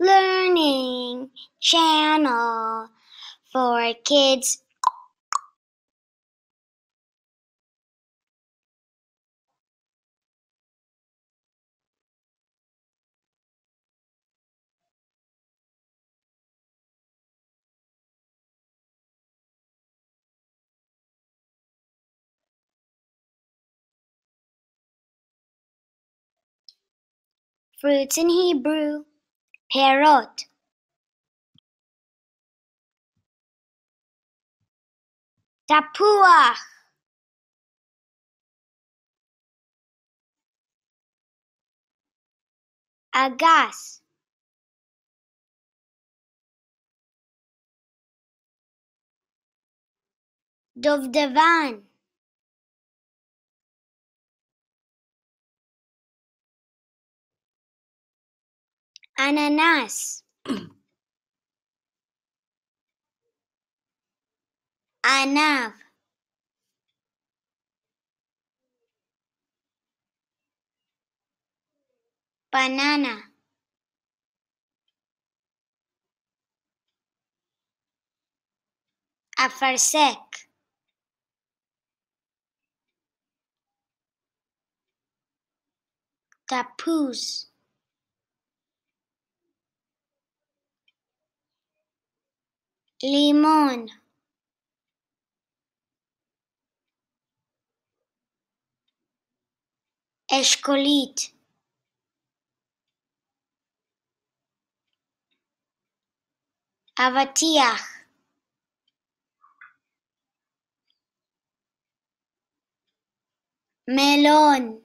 learning channel for kids. Fruits in Hebrew, perot. Tapuach, agas, dovdevan, ananas, anav, banana, afarsek, tapuz, limon, אשכולית, אבטיח, מלון,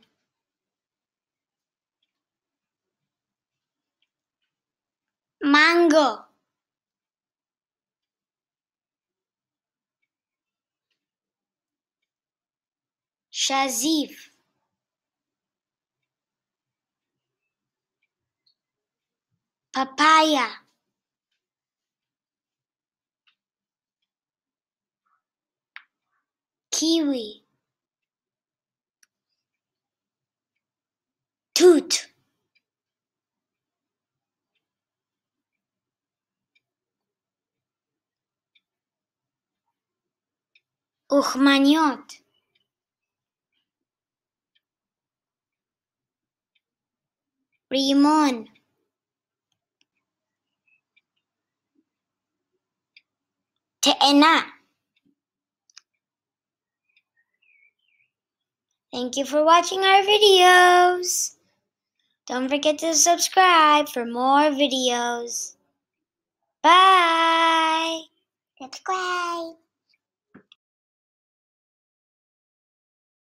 מנגו, שזיף, פפאיה, kiwi, תות, אוכמניות, רימון, תאנה. Thank you for watching our videos. Don't forget to subscribe for more videos. Bye. Subscribe.